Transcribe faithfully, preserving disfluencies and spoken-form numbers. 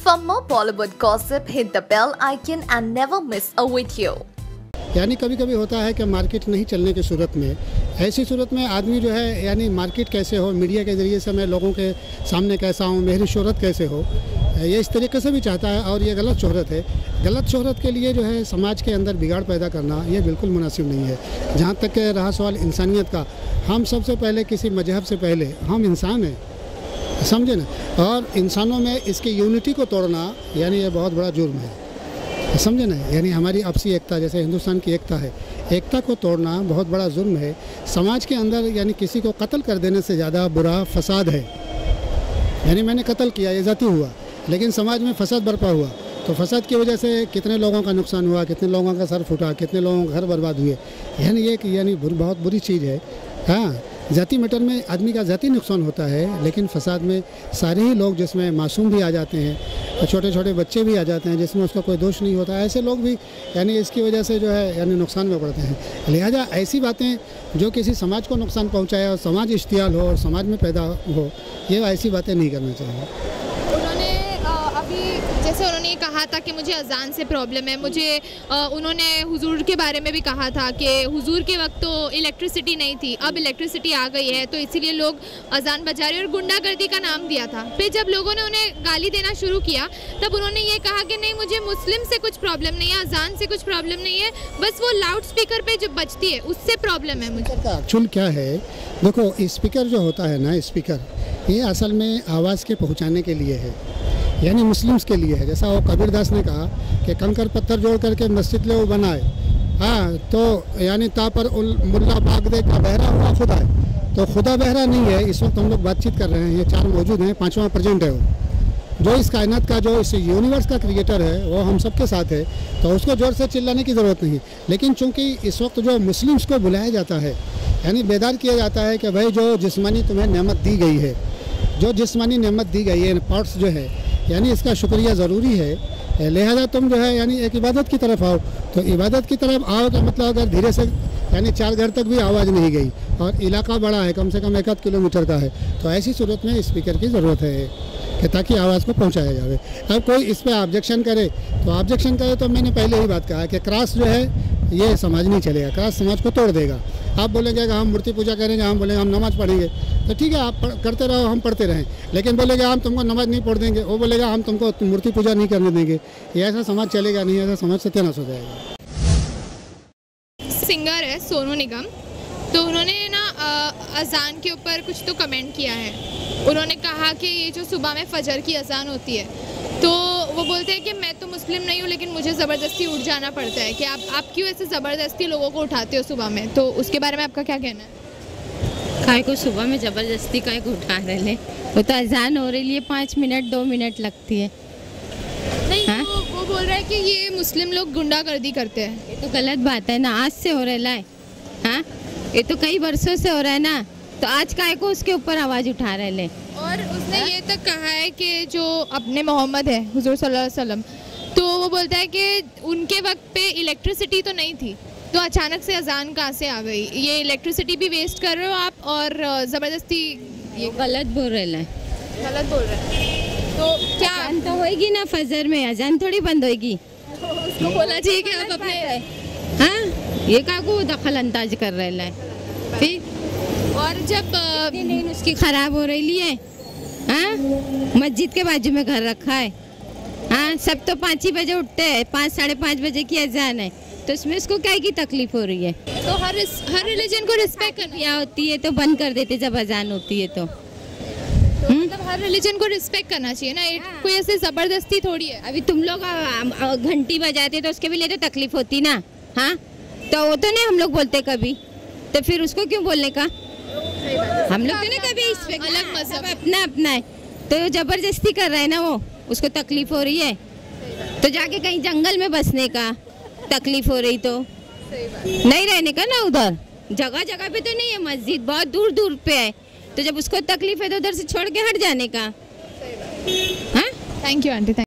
For more Bollywood gossip, hit the bell icon and never miss a video. यानी कभी कभी होता है कि मार्केट नहीं चलने की सूरत में, ऐसी सूरत में आदमी जो है यानी मार्केट कैसे हो, मीडिया के ज़रिए से मैं लोगों के सामने कैसा हूँ, मेरी शोहरत कैसे हो, ये इस तरीके से भी चाहता है। और ये गलत शोहरत है। गलत शोहरत के लिए जो है समाज के अंदर बिगाड़ पैदा करना ये बिल्कुल मुनासिब नहीं है। जहाँ तक रहा सवाल इंसानियत का, हम सबसे पहले किसी मजहब से पहले हम इंसान हैं, समझे ना। और इंसानों में इसकी यूनिटी को तोड़ना यानी ये बहुत बड़ा जुर्म है, समझे ना। यानी हमारी आपसी एकता, जैसे हिंदुस्तान की एकता है, एकता को तोड़ना बहुत बड़ा जुर्म है। समाज के अंदर यानी किसी को कत्ल कर देने से ज़्यादा बुरा फसाद है। यानी मैंने कत्ल किया, ये ज़ाती हुआ, लेकिन समाज में फसाद बरपा हुआ, तो फसाद की वजह से कितने लोगों का नुकसान हुआ, कितने लोगों का सर फूटा, कितने लोगों के घर बर्बाद हुए। यानी ये यानी बहुत बुरी चीज़ है। हाँ, जाति मैटर में आदमी का जाति नुकसान होता है, लेकिन फसाद में सारे ही लोग, जिसमें मासूम भी आ जाते हैं, छोटे छोटे बच्चे भी आ जाते हैं, जिसमें उसका कोई दोष नहीं होता, ऐसे लोग भी यानी इसकी वजह से जो है यानी नुकसान में पड़ते हैं। लिहाजा ऐसी बातें जो किसी समाज को नुकसान पहुंचाए और समाज इश्तियाल हो और समाज में पैदा हो, ये ऐसी बातें नहीं करना चाहिए। उन्होंने अभी जैसे उन्होंने कहा था कि मुझे अजान से प्रॉब्लम है, मुझे उन्होंने हुजूर के बारे में भी कहा था कि हुजूर के वक्त तो इलेक्ट्रिसिटी नहीं थी, अब इलेक्ट्रिसिटी आ गई है, तो इसीलिए लोग अजान बजा रहे, और गुंडागर्दी का नाम दिया था। फिर जब लोगों ने उन्हें गाली देना शुरू किया, तब उन्होंने ये कहा कि नहीं, मुझे मुस्लिम से कुछ प्रॉब्लम नहीं है, अजान से कुछ प्रॉब्लम नहीं है, बस वो लाउड स्पीकर पे जो बजती है उससे प्रॉब्लम है मुझे। एक्चुअल क्या है, देखो स्पीकर जो होता है ना, स्पीकर ये असल में आवाज़ के पहुँचाने के लिए है, यानी मुस्लिम्स के लिए है। जैसा वो कबीर दास ने कहा कि कंकर पत्थर जोड़ करके मस्जिद ले वो बनाए, हाँ, तो यानी ता पर मुल्ला भाग दे का बहरा हुआ खुदा है। तो खुदा बहरा नहीं है। इस वक्त हम लोग बातचीत कर रहे हैं, ये चार मौजूद हैं, पांचवा प्रेजेंट है वो, जो इस कायनात का, जो इस यूनिवर्स का क्रिएटर है, वो हम सबके साथ है, तो उसको ज़ोर से चिल्लाने की ज़रूरत नहीं। लेकिन चूँकि इस वक्त जो मुस्लिम्स को बुलाया जाता है, यानी बेदार किया जाता है कि भाई जो जिस्मानी तुम्हें नेमत दी गई है, जो जिस्मानी नेमत दी गई है, पार्ट्स जो है, यानी इसका शुक्रिया ज़रूरी है। लिहाजा तुम जो है यानी एक इबादत की तरफ आओ। तो इबादत की तरफ आओ का मतलब अगर धीरे से यानी चार घर तक भी आवाज़ नहीं गई और इलाका बड़ा है, कम से कम एक आध किलोमीटर का है, तो ऐसी सूरत में स्पीकर की ज़रूरत है कि ताकि आवाज़ को पहुंचाया जाए। अब कोई इस पर ऑब्जेक्शन करे तो ऑब्जेक्शन करे, तो मैंने पहले ही बात कहा है कि क्रॉस जो है ये समाज नहीं चलेगा, क्रॉस समाज को तोड़ देगा। आप बोलेंगे हम मूर्ति पूजा करेंगे, हम बोलेंगे हम नमाज़ पढ़ेंगे, तो ठीक है, आप करते रहो, हम पढ़ते रहें। लेकिन बोलेंगे हम तुमको नमाज नहीं पढ़ देंगे, वो बोलेगा हम तुमको मूर्ति पूजा नहीं करने देंगे, ये ऐसा समाज चलेगा नहीं, ऐसा समाज सत्यानाश हो जाएगा। सिंगर है सोनू निगम, तो उन्होंने ना अजान के ऊपर कुछ तो कमेंट किया है। उन्होंने कहा कि ये जो सुबह में फजर की अजान होती है, तो वो बोलते हैं कि मैं तो मुस्लिम नहीं हूँ, लेकिन मुझे ज़बरदस्ती उठ जाना पड़ता है, कि आप आप क्यों ऐसे ज़बरदस्ती लोगों को उठाते हो सुबह में। तो उसके बारे में आपका क्या कहना है? काय को सुबह में ज़बरदस्ती काय को उठा रहे हैं, वो तो अजान हो रही है, पाँच मिनट दो मिनट लगती है। नहीं, हाँ? वो, वो बोल रहा है कि ये मुस्लिम लोग गुंडागर्दी करते हैं। ये तो गलत बात है ना, आज से हो रहा है, हाँ, ये तो कई वर्षों से हो रहा है ना, तो आज काय को उसके ऊपर आवाज़ उठा रहे हैं। और उसने ये तक कहा है कि जो अपने मोहम्मद है हुजूर सल्लल्लाहु अलैहि वसल्लम, तो वो बोलता है कि उनके वक्त पे इलेक्ट्रिसिटी तो नहीं थी, तो अचानक से अजान कहाँ से आ गई, ये इलेक्ट्रिसिटी भी वेस्ट कर रहे हो आप, और ज़बरदस्ती ये गलत बोल रहे हैं, गलत बोल रहे हैं। तो क्या अजान तो होएगी ना फजर में, अजान थोड़ी बंद होएगी। तो उसको बोला चाहिए कि आप अपने, हाँ, ये का को दखल अंदाज कर रहे हैं। फिर और जब नहीं उसकी ख़राब हो रही है, हाँ, मस्जिद के बाजू में घर रखा है, हाँ, सब तो पाँच ही बजे उठते हैं, पाँच साढ़े पाँच बजे की अजान है, तो इसमें उसको क्या की तकलीफ हो रही है। तो हर हर रिलीजन को रिस्पेक्ट करना होती है, तो बंद कर देते जब अजान होती है, तो तो मतलब हर रिलीजन को रिस्पेक्ट करना चाहिए ना, हाँ। कोई ऐसे ज़बरदस्ती थोड़ी है। अभी तुम लोग घंटी बजाते तो उसके भी लिए तो तकलीफ होती ना, हाँ, तो वो तो नहीं हम लोग बोलते कभी, तो फिर उसको क्यों बोलने का, हम लोग तो नहीं कभी इस पे अलग मज़हब अपना अपना है, तो जबरदस्ती कर रहा है ना, वो उसको तकलीफ हो रही है, तो जाके कहीं जंगल में बसने का तकलीफ हो रही, तो नहीं रहने का ना, उधर जगह जगह पे तो नहीं है, मस्जिद बहुत दूर दूर पे है, तो जब उसको तकलीफ है तो उधर से छोड़ के हट जाने का। हाँ, थैंक यू आंटी।